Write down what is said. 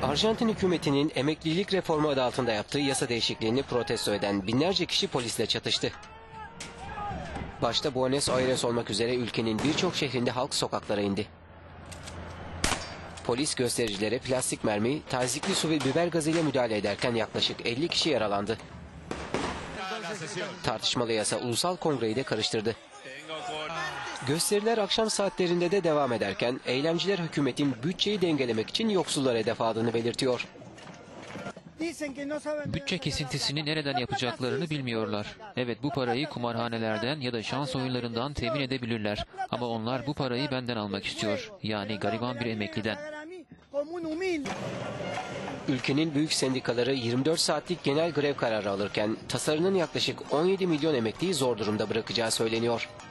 Arjantin hükümetinin emeklilik reformu adı altında yaptığı yasa değişikliğini protesto eden binlerce kişi polisle çatıştı. Başta Buenos Aires olmak üzere ülkenin birçok şehrinde halk sokaklara indi. Polis göstericilere plastik mermi, tazikli su ve biber gazıyla müdahale ederken yaklaşık 50 kişi yaralandı. Tartışmalı yasa Ulusal Kongre'yi de karıştırdı. Gösteriler akşam saatlerinde de devam ederken eylemciler hükümetin bütçeyi dengelemek için yoksullara hedef aldığını belirtiyor. Bütçe kesintisini nereden yapacaklarını bilmiyorlar. Evet, bu parayı kumarhanelerden ya da şans oyunlarından temin edebilirler. Ama onlar bu parayı benden almak istiyor. Yani gariban bir emekliden. Ülkenin büyük sendikaları 24 saatlik genel grev kararı alırken tasarının yaklaşık 17 milyon emekliyi zor durumda bırakacağı söyleniyor.